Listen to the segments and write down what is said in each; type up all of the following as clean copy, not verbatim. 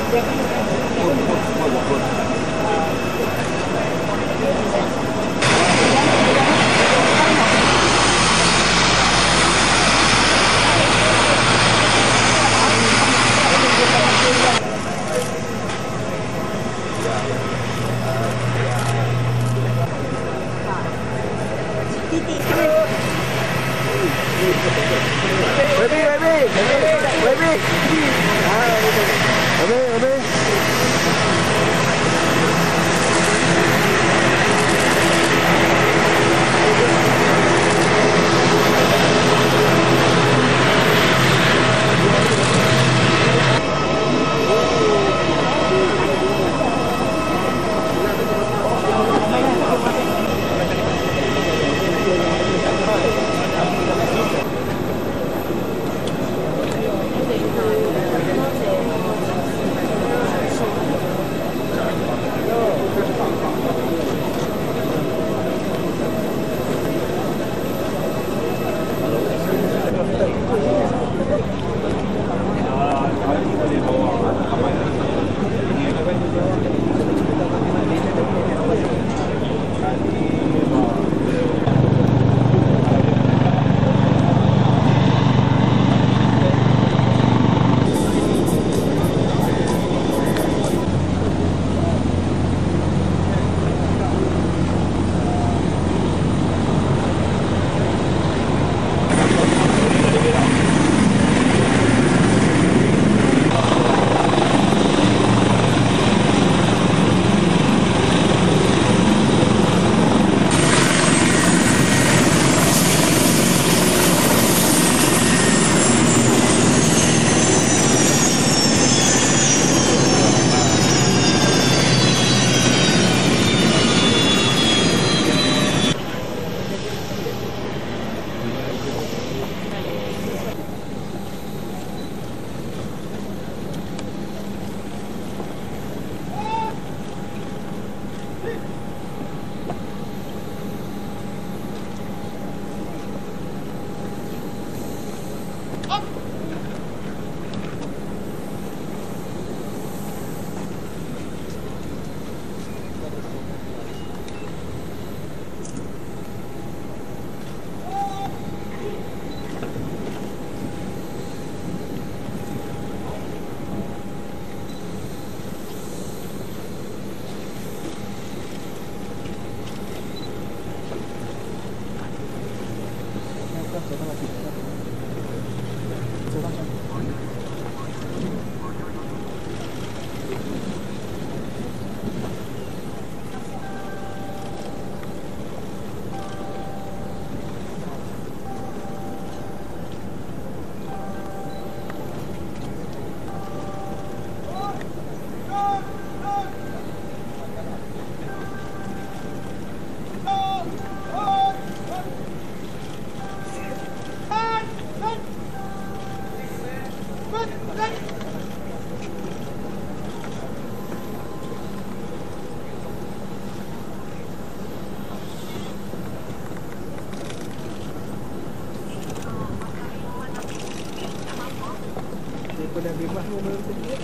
Daripada bebas nombor tersebut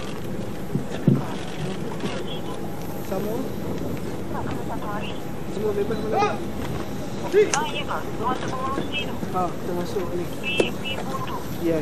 sama semua bebas malam ni. Ya kak, masuk pengurus ni tu. Kita masuk ni. Pergi foto. Ya.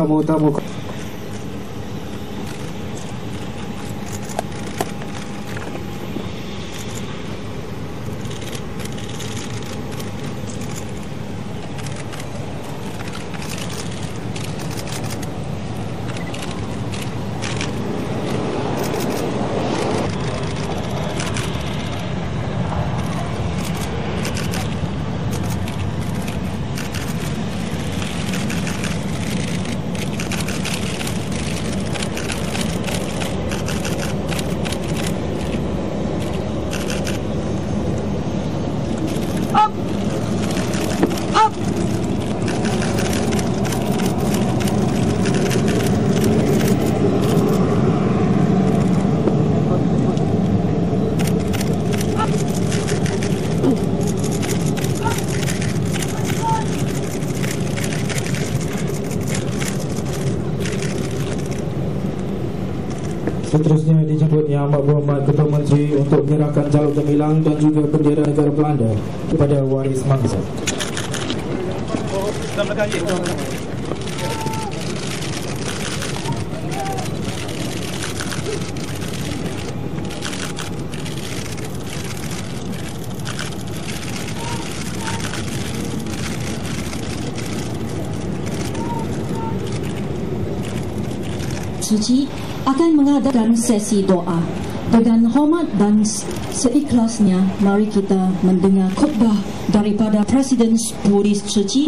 tamu-tamu. Seterusnya dijemput Yang Amat Berhormat Ketua Menteri untuk menyerahkan jalur gemilang dan juga bendera negara Belanda kepada waris mangsa. Suci akan mengadakan sesi doa. Dengan hormat dan seikhlasnya, mari kita mendengar khutbah daripada Presiden Boris Suci.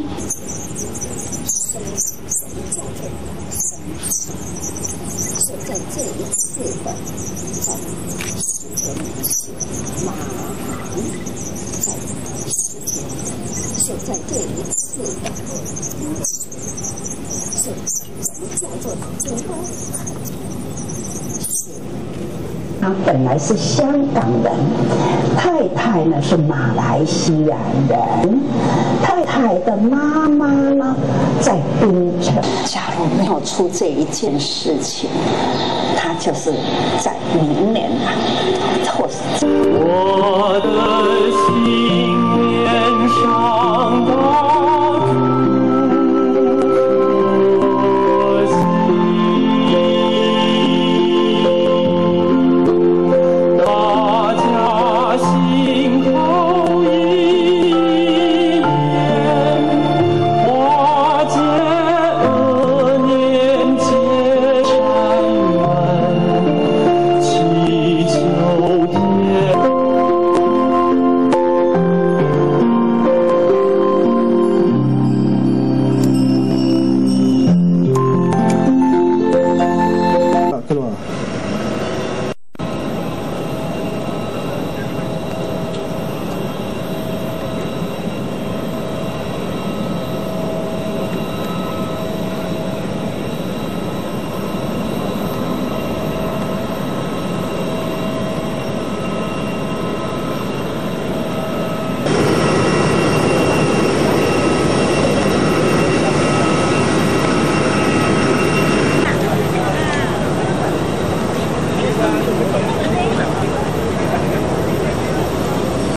他本来是香港人，太太呢是马来西亚人，太太的妈妈呢在槟城。假如没有出这一件事情，他就是在明年啊，或是。我的